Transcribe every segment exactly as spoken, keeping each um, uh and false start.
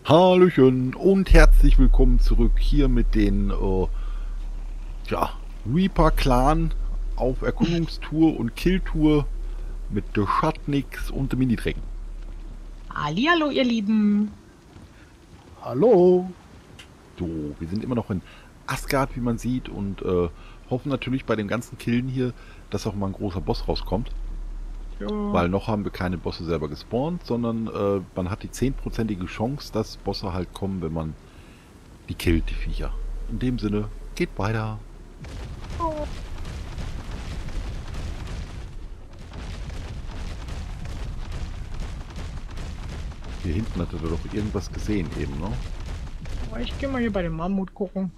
Hallöchen und herzlich willkommen zurück hier mit den äh, ja, Reaper Clan auf Erkundungstour und Killtour mit der Schattnix und dem Mini-Dragon. Hallihallo, ihr Lieben. Hallo. So, wir sind immer noch in Asgard, wie man sieht, und äh, hoffen natürlich bei dem ganzen Killen hier, dass auch mal ein großer Boss rauskommt. Ja. Weil noch haben wir keine Bosse selber gespawnt, sondern äh, man hat die zehnprozentige Chance, dass Bosse halt kommen, wenn man die killt, die Viecher. In dem Sinne, geht weiter. Oh. Hier hinten hatte er doch irgendwas gesehen eben, ne? Ich gehe mal hier bei dem Mammut gucken.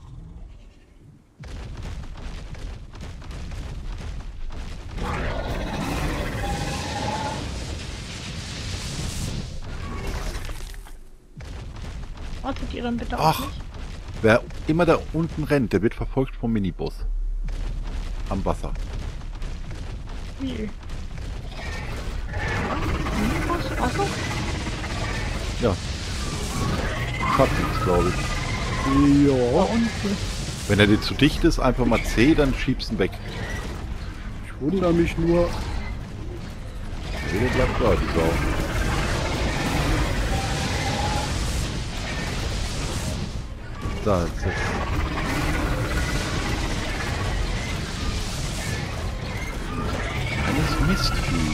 Wartet ihr dann bitte auf Ach, mich? wer immer da unten rennt, der wird verfolgt vom Minibus. Am Wasser. Wie? Was? Wasser? Ja. Schattnix, glaube ich. Da Ja, unten. Wenn er dir zu dicht ist, einfach mal C, dann schiebst ihn weg. ich wundere mich nur. Nee, der bleibt da, die Sau. Da, jetzt. jetzt. Kleines Mistvieh.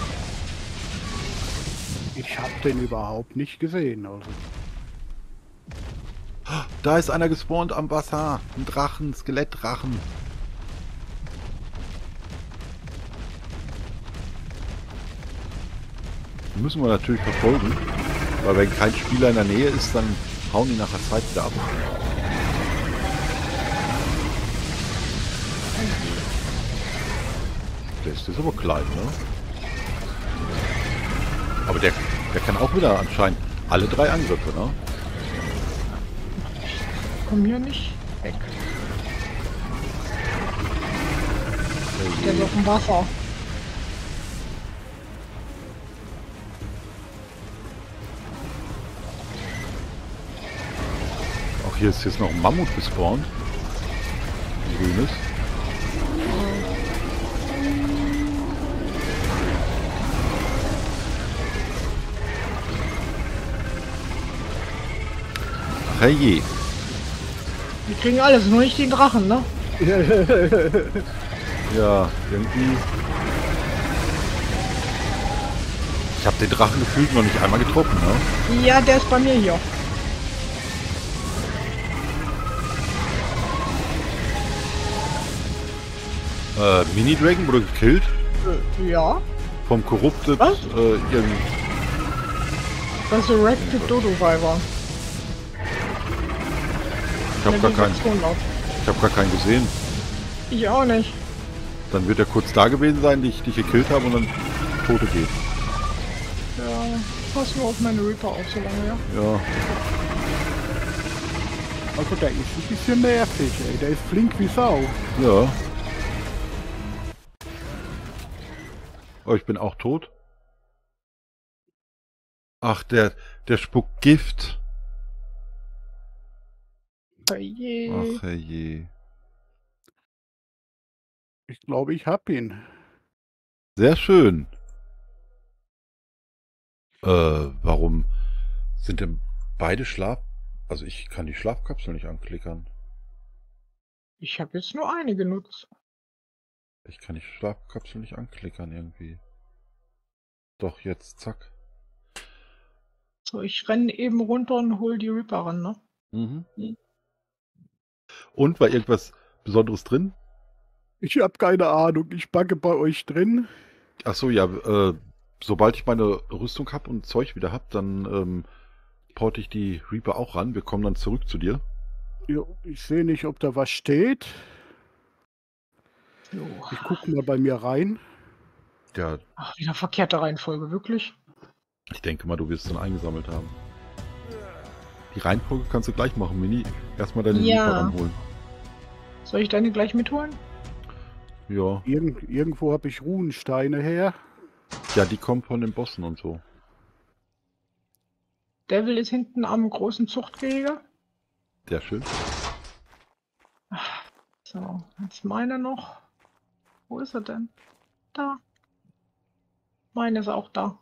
Ich habe den überhaupt nicht gesehen. Also. Da ist einer gespawnt am Wasser. Ein Drachen, Skelettdrachen. Die müssen wir natürlich verfolgen. Weil wenn kein Spieler in der Nähe ist, dann hauen die nach der Zeit wieder ab. Der ist, der ist aber klein, ne? Aber der, der kann auch wieder anscheinend alle drei Angriffe, ne? Komm hier nicht weg. Der ist auf dem Wasser. Auch hier ist jetzt noch ein Mammut gespawnt. Ein grünes. Ach herrje. Wir kriegen alles, nur nicht den Drachen, ne? Ja, irgendwie. Ich habe den Drachen gefühlt noch nicht einmal getroffen, ne? Ja, der ist bei mir hier. Äh, Mini-Dragon wurde gekillt. Äh, ja. Vom Corrupted, Was? äh, irgendwie. Resurrected Dodo Viper. Ich habe gar keinen, Navigation. ich habe gar keinen gesehen. Ich auch nicht. Dann wird er kurz da gewesen sein, die ich, die ich gekillt habe und dann Tote geht. Ja, pass nur auf meine Reaper auf, so lange, ja. Ja. Also der ist ein bisschen nervig, ey. Der ist flink wie Sau. Ja. Oh, ich bin auch tot. Ach, der, der spuckt Gift. Oje. Ach herrje. Ich glaube, ich hab ihn. Sehr schön. Äh, warum sind denn beide Schlaf... Also ich kann die Schlafkapsel nicht anklickern. Ich habe jetzt nur eine genutzt. Ich kann die Schlafkapsel nicht anklickern irgendwie. Doch, jetzt, zack. So, ich renne eben runter und hol die Reaper ran, ne? Mhm. Mhm. Und, war irgendwas Besonderes drin? Ich habe keine Ahnung. Ich backe bei euch drin. Ach so, ja, äh, sobald ich meine Rüstung habe und Zeug wieder habe, dann ähm, porte ich die Reaper auch ran. Wir kommen dann zurück zu dir. Ja, ich sehe nicht, ob da was steht. Jo. Ich gucke mal bei mir rein. Ja, Ach, wieder verkehrte Reihenfolge, wirklich? ich denke mal, du wirst es dann eingesammelt haben. Die Reihenfolge kannst du gleich machen, Mini. Erstmal deine Ja. Reaper ranholen. Soll ich deine gleich mitholen? Ja. Irgend, irgendwo habe ich Runensteine her. Ja, die kommen von den Bossen und so. Devil ist hinten am großen Zuchtgehege. Sehr schön. So, jetzt meine noch. Wo ist er denn? Da. Meine ist auch da.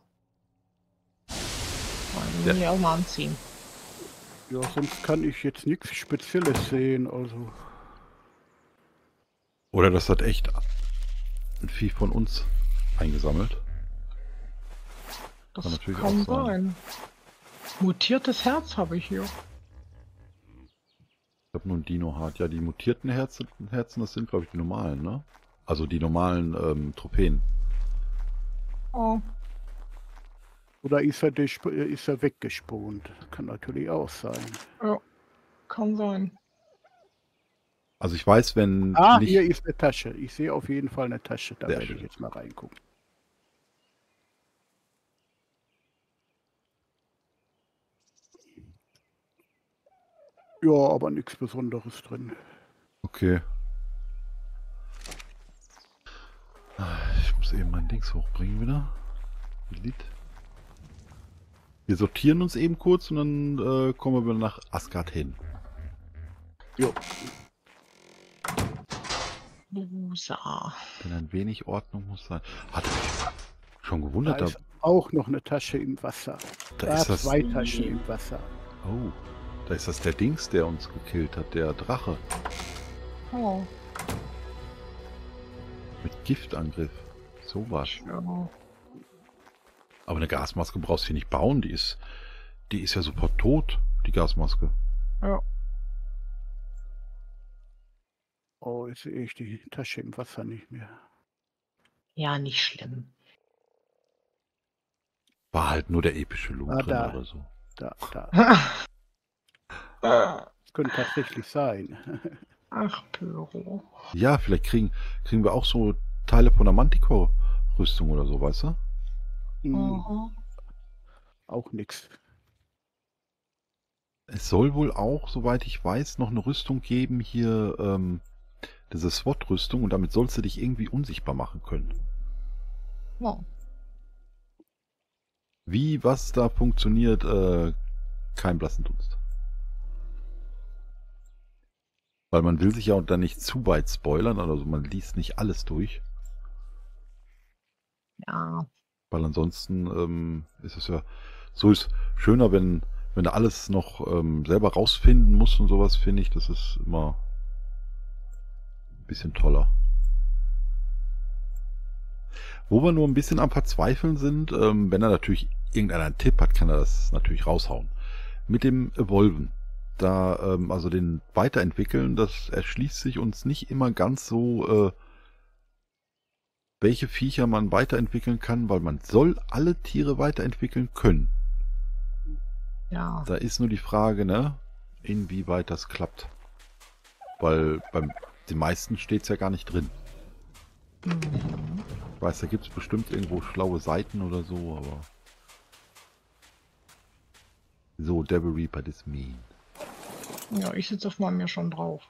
Wollen wir auch mal anziehen. Ja, sonst kann ich jetzt nichts Spezielles sehen, also. Oder das hat echt ein Vieh von uns eingesammelt. Das Kann natürlich kann auch sein. sein. Mutiertes Herz habe ich hier. Ich habe nur ein Dino-Hard. Ja, die mutierten Herzen, Herzen, das sind, glaube ich, die normalen, ne? Also die normalen ähm, Trophäen. Oh, Oder ist er, desp- ist er weggesprungen? Kann natürlich auch sein. ja, kann sein. Also ich weiß, wenn Ah, nicht... hier ist eine Tasche. Ich sehe auf jeden Fall eine Tasche. Da Sehr werde ich schön. jetzt mal reingucken. Ja, aber nichts Besonderes drin. Okay. Ich muss eben mein Dings hochbringen wieder. Delete. Wir sortieren uns eben kurz und dann äh, kommen wir wieder nach Asgard hin. Jo. Loser. Denn ein wenig Ordnung muss sein. Hatte mich schon Da gewundert. Da, ist auch noch eine Tasche im Wasser. da Da ist das... zwei Taschen im Wasser. Oh, da ist das der Dings, der uns gekillt hat. Der Drache. Oh, Mit Giftangriff. So was. ja. Aber eine Gasmaske brauchst du hier nicht bauen. Die ist, die ist ja super tot, die Gasmaske. Ja. Oh, jetzt sehe ich die Tasche im Wasser nicht mehr. Ja, nicht schlimm. War halt nur der epische Loot Ah, drin da. oder so. Da, da. Ach, Das könnte tatsächlich sein. Pyro. Ja, vielleicht kriegen, kriegen wir auch so Teile von der Manticore-Rüstung oder so, weißt du? Hm, Aha. auch nichts. Es soll wohl auch, soweit ich weiß, noch eine Rüstung geben hier, ähm, diese SWAT-Rüstung, und damit sollst du dich irgendwie unsichtbar machen können. Ja. Wie, was da funktioniert, äh, kein blassen Dunst. Weil man will sich ja dann nicht zu weit spoilern, also man liest nicht alles durch. Ja. Weil ansonsten ähm, ist es ja, so ist schöner, wenn, wenn du alles noch ähm, selber rausfinden musst und sowas, finde ich, das ist immer ein bisschen toller. Wo wir nur ein bisschen am Verzweifeln sind, ähm, wenn er natürlich irgendeiner einen Tipp hat, kann er das natürlich raushauen. Mit dem Evolven, da, ähm, also den Weiterentwickeln, das erschließt sich uns nicht immer ganz so, äh, welche Viecher man weiterentwickeln kann, weil man soll alle Tiere weiterentwickeln können. Ja. Da ist nur die Frage, ne, inwieweit das klappt. Weil beim den meisten steht es ja gar nicht drin. Mhm. Ich weiß, da gibt es bestimmt irgendwo schlaue Seiten oder so, aber... So, Devil Reaper, das mean. Ja, ich sitze auf meinem ja schon drauf.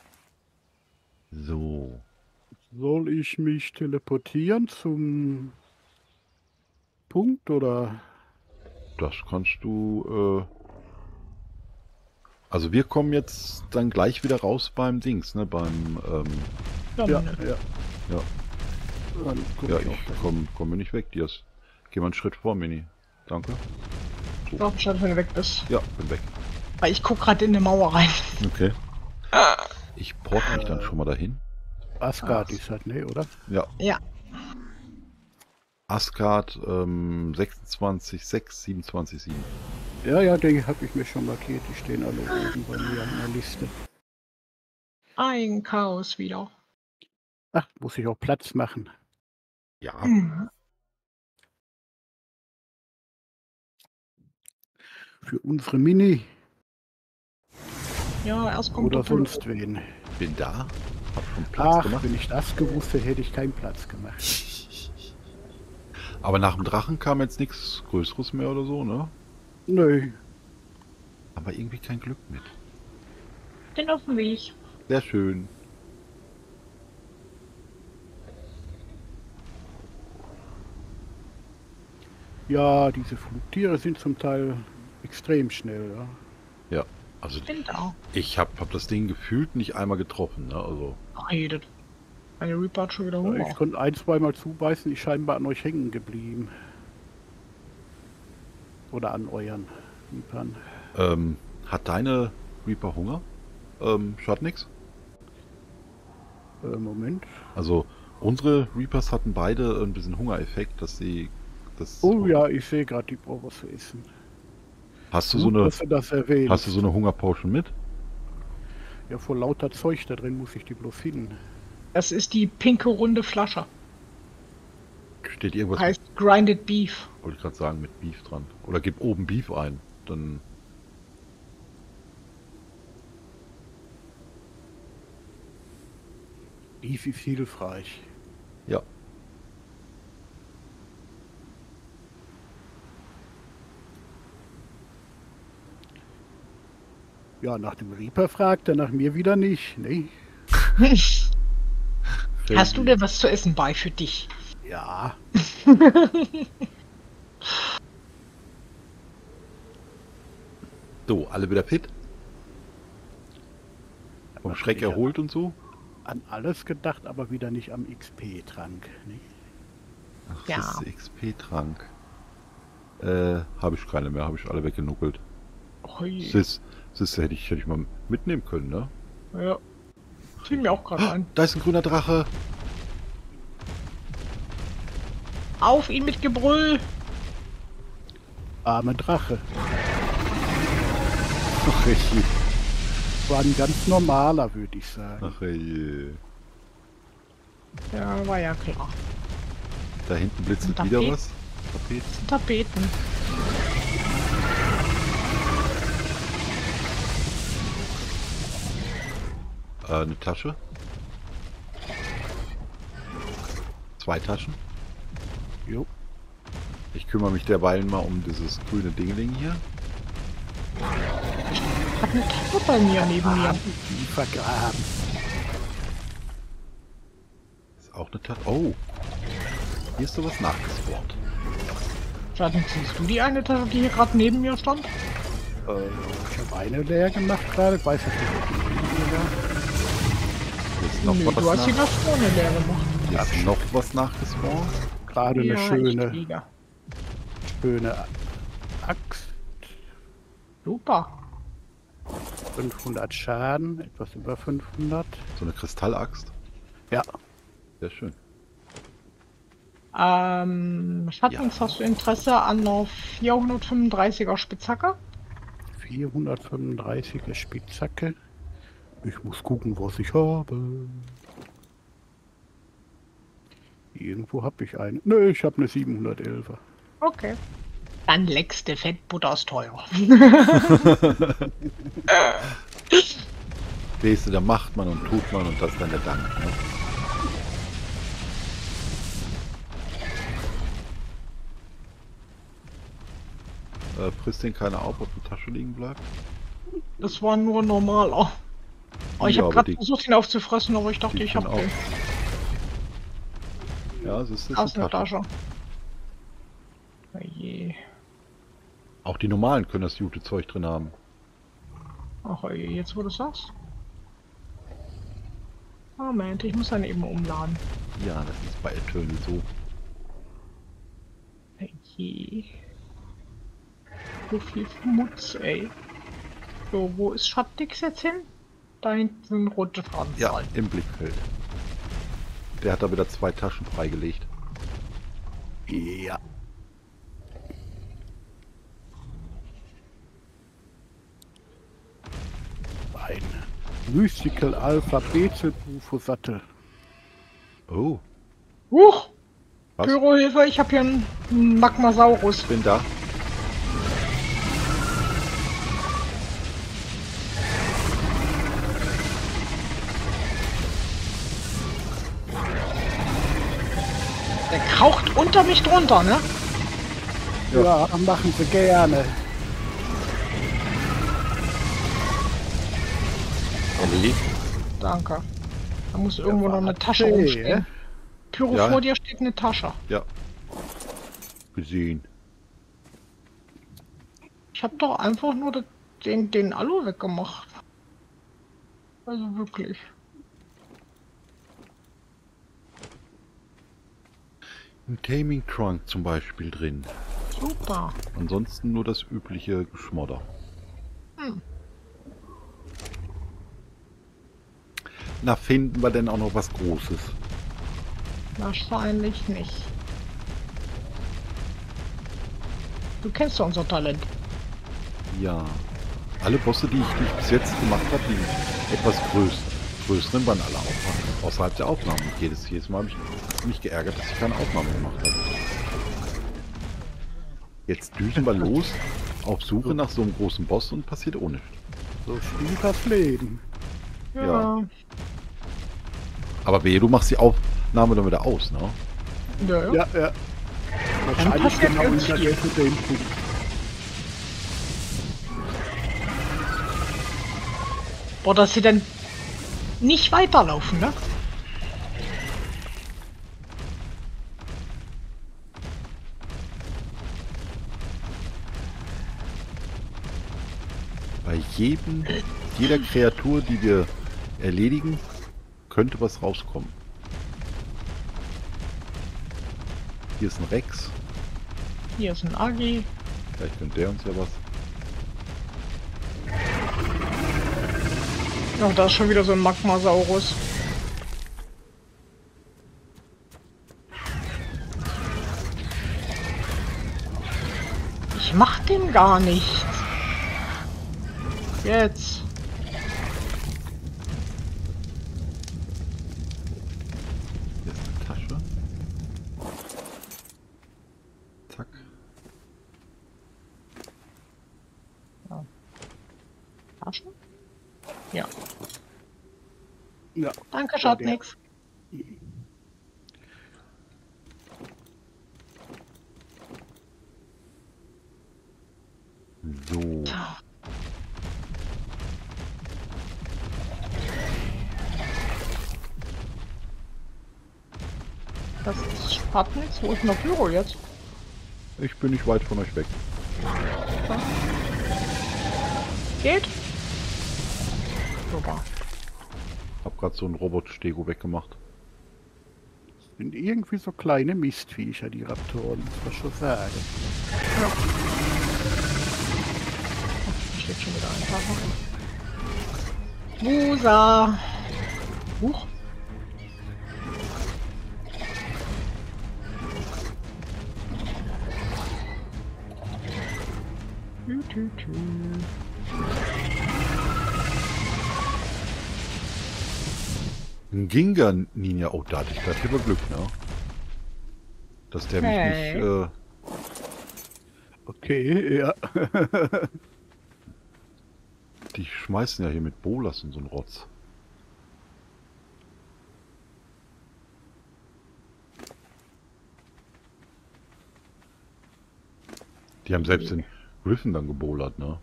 So. Soll ich mich teleportieren zum Punkt oder? Das kannst du, äh... Also wir kommen jetzt dann gleich wieder raus beim Dings, ne, beim, ähm... Dann, Ja, äh, ja. Ja, Dann guck ja ich auch ich dahin. komm, komm mir nicht weg, Dias. Geh mal einen Schritt vor, Mini. Danke. ich brauche Bescheid, wenn du weg bist. Ja, bin weg. Weil ich guck gerade in eine Mauer rein. Okay. Ich port mich dann schon mal dahin. Asgard Ach. ist halt, ne, oder? Ja. Ja. Asgard, ähm, sechsundzwanzig sechs, siebenundzwanzig sieben. Ja, ja, die habe ich mir schon markiert. Die stehen alle oben bei mir in der Liste. Ein Chaos wieder. Ach, muss ich auch Platz machen. Ja. Mhm. Für unsere Mini Ja, erst kommt oder der Pyro. sonst wen. Bin da. Hab schon Platz Ach, gemacht. wenn ich das gewusst hätte, hätte ich keinen Platz gemacht. Aber nach dem Drachen kam jetzt nichts Größeres mehr oder so, ne? Nö. Aber irgendwie kein Glück mit. Den auf dem Weg. Sehr schön. Ja, diese Flugtiere sind zum Teil extrem schnell, ja. Ja, also Ich bin da. ich habe hab das Ding gefühlt nicht einmal getroffen, ne? Also, Ach, jedes. Meine Reaper hat schon wieder Ja, Hunger. ich konnte ein, zweimal zubeißen, ich scheinbar an euch hängen geblieben. Oder an euren Reapern. ähm, hat deine Reaper Hunger? Ähm, Schattnix? Äh, Moment. Also, unsere Reapers hatten beide ein bisschen Hungereffekt, dass sie das. Oh ja, ich sehe gerade, die braucht was zu essen. Hast du so Gut, eine, dass du das erwähnst. hast du so eine Hungerpotion mit? Ja, vor lauter Zeug da drin muss ich die bloß finden. Das ist die pinke runde Flasche. Steht irgendwas Heißt Grinded Beef. mit, wollte ich gerade sagen, mit Beef dran. Oder gib oben Beef ein. Dann. Beef ist hilfreich. Ja. Ja, nach dem Reaper fragt er, nach mir wieder nicht, ne? Hast du denn was zu essen bei für dich? Ja. So, alle wieder fit? Vom Schreck Ich hab erholt und so? An alles gedacht, aber wieder nicht am X P-Trank. Ne? Ach, Ja. das ist X P-Trank. Äh, habe ich keine mehr, habe ich alle weggenuckelt. Ui. Das, das hätte ich, hätte ich mal mitnehmen können, ne? Ja. Fiel mir auch gerade ein. Da ist ein grüner Drache. Auf ihn mit Gebrüll! Arme Drache. Ach je. War ein ganz normaler, würde ich sagen. Ach je. Ja, war ja klar. Da hinten blitzelt Tapet. wieder was. Tapet. Tapeten. Äh, eine Tasche. Zwei Taschen. Jo. Ich kümmere mich derweil mal um dieses grüne Dingeling hier. Hat eine Tasche bei mir neben mir. Die vergraben. Ist auch eine Tasche. Oh. Hier ist sowas nachgespawnt. Schatten, siehst du die eine Tasche, die hier gerade neben mir stand? Äh, ich habe eine leer gemacht gerade. Ich weiß nicht, ob die war. Hier ist noch Nö, du was hast die nach... nach vorne leer gemacht. Hier ist noch was nachgespawnt. Gerade eine Ja, schöne, Lichtflieger. schöne Axt. Super. fünfhundert Schaden, etwas über fünfhundert. So eine Kristallaxt. Ja, Sehr schön. Ähm, Schattens, hast du Interesse an einer vierhundertfünfunddreißiger Spitzhacke? vierhundertfünfunddreißiger Spitzhacke. Ich muss gucken, was ich habe. Irgendwo habe ich eine. Nö, ich habe eine siebenhundertelfer. Okay. Dann leckst du Fett, Butter ist teuer. Weißt du, da macht man und tut man und das ist dann der Dank. Ne? Äh, frisst den keiner auf, ob die Tasche liegen bleibt? Das war nur ein normaler. Oh, ich Ja, habe aber gerade die- versucht, ihn aufzufressen, aber ich dachte, die ich können habe den. Ja, es ist, es ist Aus eine der Tasche. Tasche. Oh je. Auch die normalen können das gute Zeug drin haben. Ach oh je, jetzt wo du sagst. Moment, ich muss dann eben umladen. Ja, das ist bei Eternal so. Oh je. So viel Schmutz, ey. So, wo ist Schattix jetzt hin? Da hinten sind rote Faden. Ja, im Blickfeld. Der hat da wieder zwei Taschen freigelegt. Ja. Ein Mystical Alpha Bezelbufo Sattel. Oh, Huch! was? Pyrohilfe, ich habe hier einen Magmasaurus. Bin da. Der kraucht unter mich drunter, ne? Ja, machen Sie gerne. Erledigt. Danke. Da muss irgendwo noch war eine Tasche zäh, rumstehen. Pyro, Ja. vor dir steht eine Tasche. Ja. Gesehen. Ich habe doch einfach nur das- den, den Alu weggemacht. Also wirklich. Ein Taming Trunk zum Beispiel drin. Super. Ansonsten nur das übliche Geschmodder. Hm. Na, finden wir denn auch noch was Großes? Wahrscheinlich nicht. Du kennst doch unser Talent. Ja. Alle Bosse, die ich, die ich bis jetzt gemacht habe, die etwas größer, größeren, waren alle auch außerhalb der Aufnahmen. Und jedes, jedes Mal habe ich mich geärgert, dass ich keine Aufnahme gemacht habe. Jetzt düsen wir los auf Suche nach so einem großen Boss und passiert ohne. So spielt das Leben. Ja. Aber wehe, du machst die Aufnahme dann wieder aus, ne? Ja, ja. Ja, ja. Wahrscheinlich passiert genau ganz unter viel. dem Punkt. Boah, dass sie dann nicht weiterlaufen, ne? Bei jedem, jeder Kreatur, die wir erledigen, könnte was rauskommen. Hier ist ein Rex. Hier ist ein Agi. Vielleicht könnte der uns ja was. Ja, da ist schon wieder so ein Magmasaurus. Ich mach dem gar nichts. Jetzt. Hier ist eine Tasche. Zack. Taschen? Ja. Ja. Danke, Ja, der- Schatnix. So. Das ist Schatnix. Wo ist denn der Pyro jetzt? Ich bin nicht weit von euch weg. Geht? Super. Hab gerade so einen Robot-Stego weggemacht. Sind irgendwie so kleine Mistviecher, die Raptoren, muss man schon sagen. Ja. Da steht schon wieder ein Tacho. Musa. Huch. Tü, tü, tü. Ein Ginga Ninja. Oh, da hatte ich gerade lieber Glück, ne? Dass der Hey. mich nicht. Äh, Okay, ja. die schmeißen ja hier mit Bolas und so ein Rotz. Die haben selbst den Griffin dann gebolert, ne?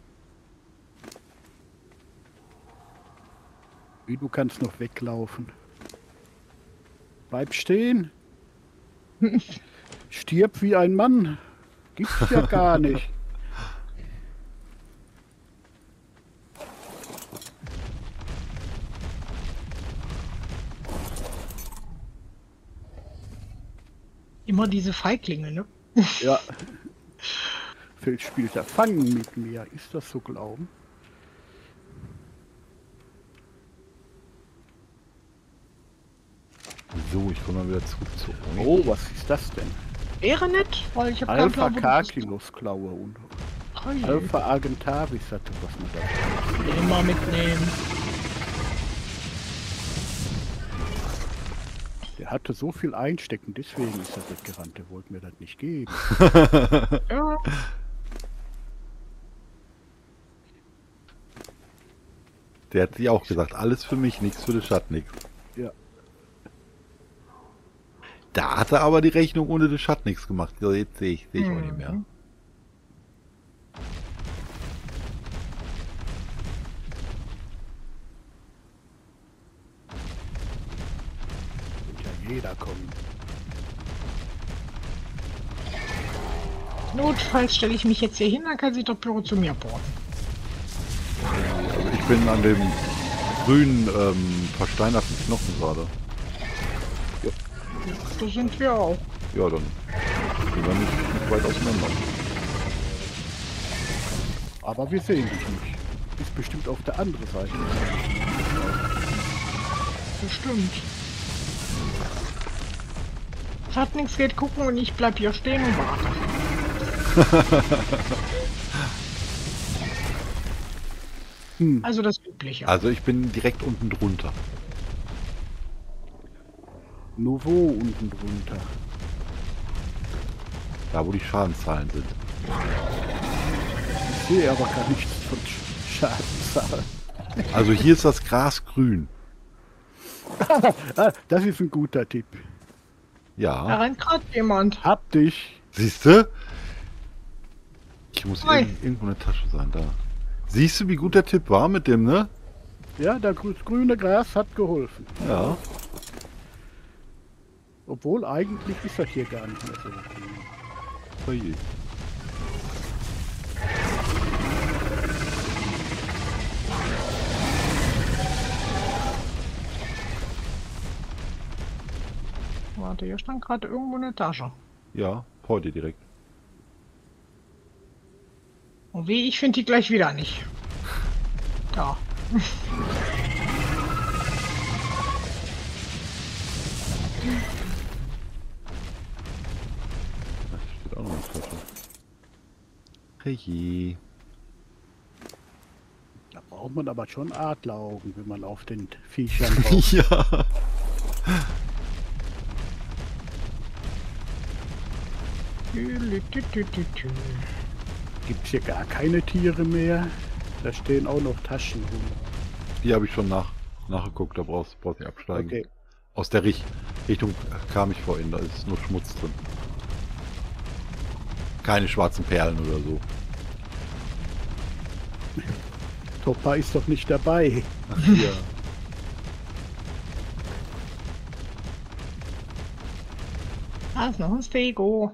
Wie, du kannst noch weglaufen. Bleib stehen. Stirb wie ein Mann. Gibt's ja gar nicht. Immer diese Feiglinge, ne? Ja. Phil spielt ja Fangen mit mir. Ist das so glauben? So, ich komme mal wieder zurück zu euch. Oh, was ist das denn? Wäre nett, weil ich habe keinen Alpha Plan, wo du bist. Kakilus Klaue und Oh je. Alpha Argentavis hatte was mit dabei. Immer mitnehmen. Der hatte so viel einstecken, deswegen ist er weggerannt. Der wollte mir das nicht geben. Ja. Der hat sich auch gesagt, alles für mich, nichts für den Schatnix. Ja. Da hat er aber die Rechnung ohne den Schatnix gemacht. So, jetzt sehe ich, sehe ich auch nicht mehr. Mhm. Wird ja jeder kommen. Notfalls stelle ich mich jetzt hier hin, dann kann sich doch Pyro zu mir porten. Also ich bin an dem grünen, ähm, versteinerten Knochen gerade. Ja, da sind wir auch. Ja, dann sind wir nicht, nicht weit auseinander. Aber wir sehen dich nicht. Ist bestimmt auf der anderen Seite. Bestimmt. Hat nichts, geht gucken und ich bleib hier stehen und warte. Hm. Also das Übliche. Also ich bin direkt unten drunter. Nur wo unten drunter? Da wo die Schadenzahlen sind. Ich sehe aber gar nichts von Sch- Schadenzahlen. Also hier ist das Gras grün. Ah, das ist ein guter Tipp. Da Ja. rennt gerade jemand. Hab dich. Siehst du? Ich muss Oi. irgend, irgendwo eine Tasche sein, da. Siehst du, wie gut der Tipp war mit dem, ne? Ja, das grüne Gras hat geholfen. Ja. Obwohl eigentlich ist das hier gar nicht mehr so grün. Oh je. Warte, hier stand gerade irgendwo eine Tasche. Ja, vor dir direkt. Und wie, ich finde die gleich wieder nicht. Da. Da steht auch noch eine Tasche. Hey je. Da braucht man aber schon Adleraugen, wenn man auf den Viechern drauf. Ja. Gibt es hier gar keine Tiere mehr? Da stehen auch noch Taschen rum. Die habe ich schon nach, nachgeguckt, da brauchst du nicht absteigen. Okay. Aus der Rich Richtung kam ich vorhin, da ist nur Schmutz drin. Keine schwarzen Perlen oder so. Toppa ist doch nicht dabei. Ach, ja. Da ist noch ein Stego.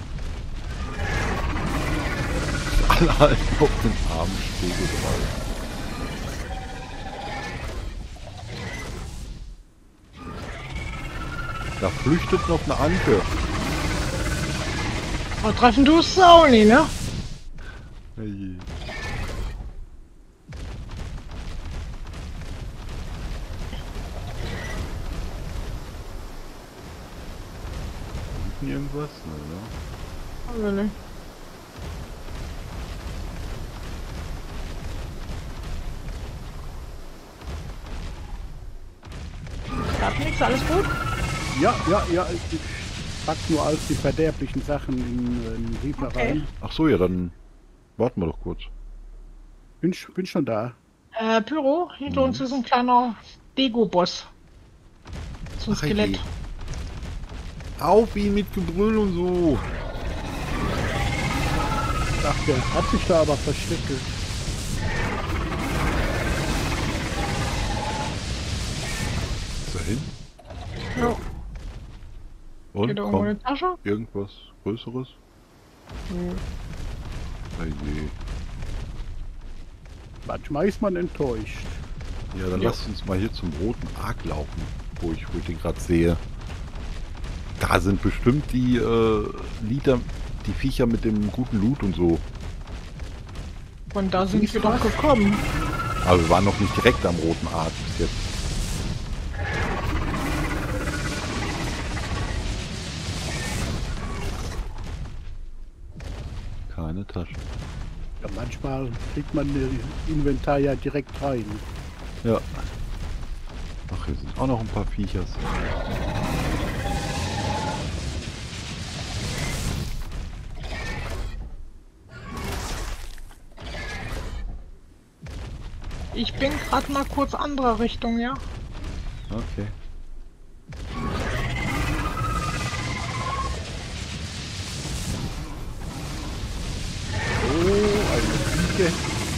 Alle halten auf den armen Stego drauf. Da flüchtet noch eine Anke. Aber treffen tust du auch nicht, ne? Hey. Hinten irgendwas? Nein, Also nicht. Gab nichts, alles gut? Ja, ja, ja. Ich pack nur alles die verderblichen Sachen in den Reaper Okay. rein. Ach so, ja, dann warten wir doch kurz. Bin, sch- bin schon da. Äh, Pyro, hinter Mhm. uns ist ein kleiner Dego-Boss. So ein Ach, hey. Skelett. Auf ihn mit Gebrüll und so. Ach, der hat sich da aber versteckt. Ist er hin? Ja, Und geht da irgendwo komm, eine Tasche? irgendwas Größeres? Hm. Hey, je. Manchmal ist man enttäuscht. Ja, dann Ja. lasst uns mal hier zum roten Ark laufen, wo ich, wo ich den gerade sehe. Da sind bestimmt die äh, Lieder, die Viecher mit dem guten Loot und so. Von da sind Siehst wir du doch was? gekommen. Aber wir waren noch nicht direkt am roten Ark bis jetzt. Keine Tasche. Ja, manchmal kriegt man das Inventar ja direkt rein. Ja. Ach, hier sind auch noch ein paar Viechers. Ich bin gerade mal kurz andere Richtung, ja? Okay. Oh, eine Fliege.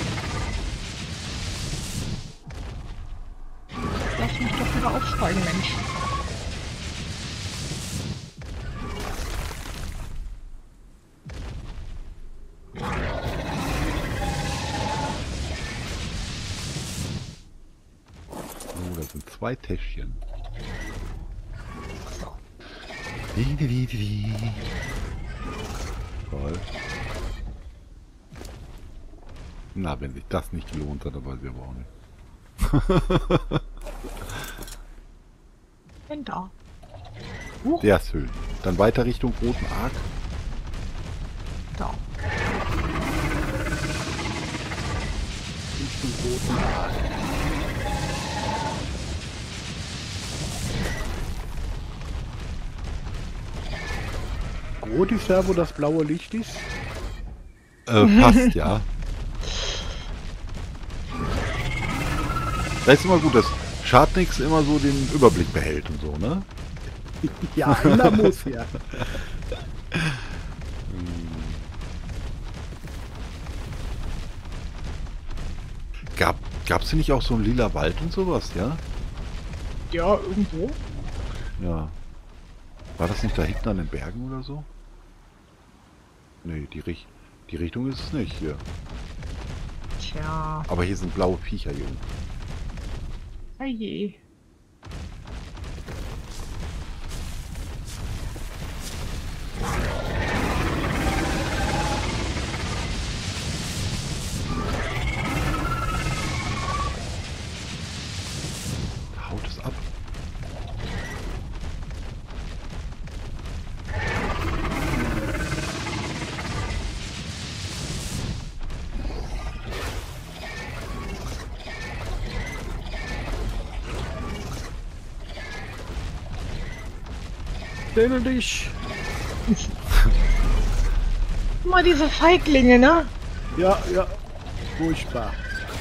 Lass mich doch wieder aufsteigen, Mensch. das sind zwei Täschchen. So. Di, di, di, di, di. Toll. Na, wenn sich das nicht gelohnt hat, dann weiß ich aber auch nicht. Denn da. Huch, Der ist schön. Dann weiter Richtung Roten Ark. da. Richtung Roten Ark. Rot ist da, wo das blaue Licht ist. Äh, passt, ja. Da ist immer gut, dass Schadnix immer so den Überblick behält und so, ne? Ja, einer muss ja. Gab, gab's hier nicht auch so einen lila Wald und sowas, ja? Ja, irgendwo. Ja. War das nicht da hinten an den Bergen oder so? Nee, die, Richt die Richtung ist es nicht hier. Tja, Aber hier sind blaue Viecher, Junge. oje. Da haut es ab. Stell dich. Mal diese Feiglinge, ne? Ja, ja. Furchtbar.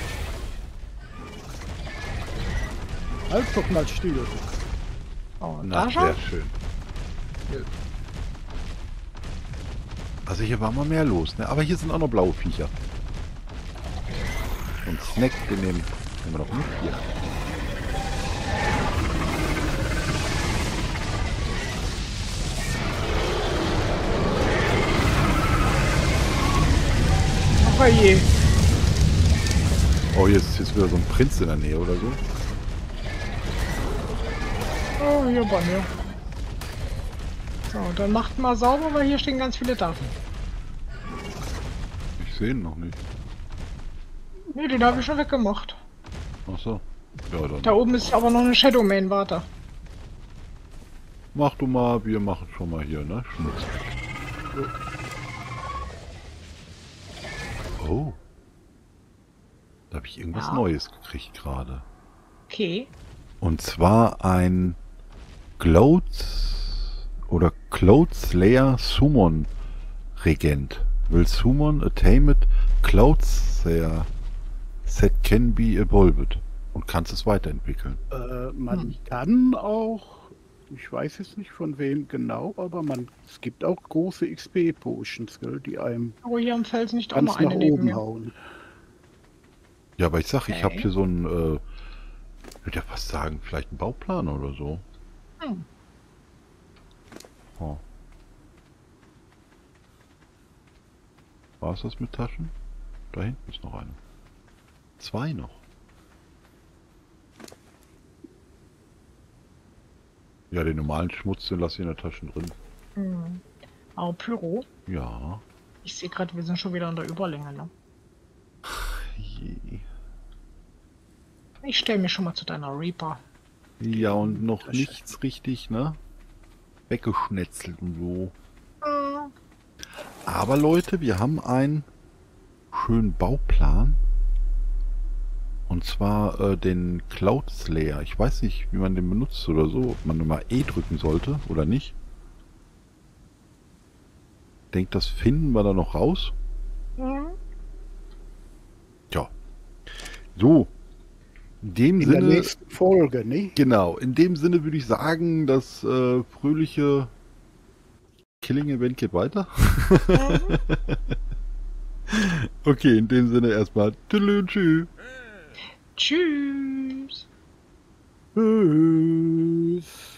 Halt doch mal still. Oh, Na, da sehr schon? schön. Nö. Also hier war mal mehr los, ne? Aber hier sind auch noch blaue Viecher. Und Snack, den nehmen, nehmen wir noch mit hier. Oje. Oh, hier ist jetzt wieder so ein Prinz in der Nähe oder so. Oh, hier bei mir. So, dann macht mal sauber, weil hier stehen ganz viele Taschen. Ich sehe ihn noch nicht. Ne, den habe ich schon weggemacht. Ach so. Ja, dann Da oben ist aber noch eine Shadowman, warte. mach du mal, wir machen schon mal hier, ne? Schmutz weg. Oh. Da habe ich irgendwas Ja. Neues gekriegt gerade. Okay. Und zwar ein Clothes oder Clothes Slayer Summon Regent. Will Summon a tamed Clothes Slayer set can be evolved. Und kannst es weiterentwickeln. Äh, man Hm. kann auch, ich weiß jetzt nicht von wem genau, aber man, es gibt auch große X P-Potions, gell, die einem Oh, hier am Fels nicht auch ganz mal eine nach neben oben mir. hauen. Ja, aber ich sag, ich habe Okay. hier so ein, äh, würde ja fast sagen, vielleicht einen Bauplan oder so. Hm. Oh. War es das mit Taschen? Da hinten ist noch eine. Zwei noch. Ja, den normalen Schmutz, den lasse ich in der Tasche drin. Hm. Aber Pyro, Ja. ich sehe gerade, wir sind schon wieder an der Überlänge, ne? Je. Ich stelle mich schon mal zu deiner Reaper. Ja, und noch Tasche. nichts richtig, ne? Weggeschnetzelt und so. Hm. Aber Leute, wir haben einen schönen Bauplan. Und zwar äh, den Cloud Slayer. Ich weiß nicht, wie man den benutzt oder so. Ob man mal E drücken sollte oder nicht. Denkt, das finden wir da noch raus. Hm. Tja. So. In dem In der Sinne, nächsten Folge, ne? genau, in dem Sinne würde ich sagen, das äh, fröhliche Killing-Event geht weiter. Mhm. Okay, in dem Sinne erstmal tschüss. Tschüss. Tschüss. Tschüss.